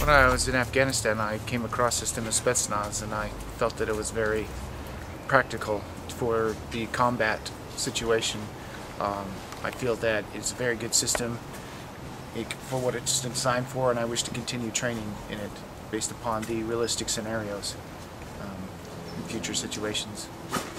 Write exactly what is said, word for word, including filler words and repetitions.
When I was in Afghanistan, I came across Systema Spetsnaz, and I felt that it was very practical for the combat situation. Um, I feel that it's a very good system for what it's designed for, and I wish to continue training in it based upon the realistic scenarios um, in future situations.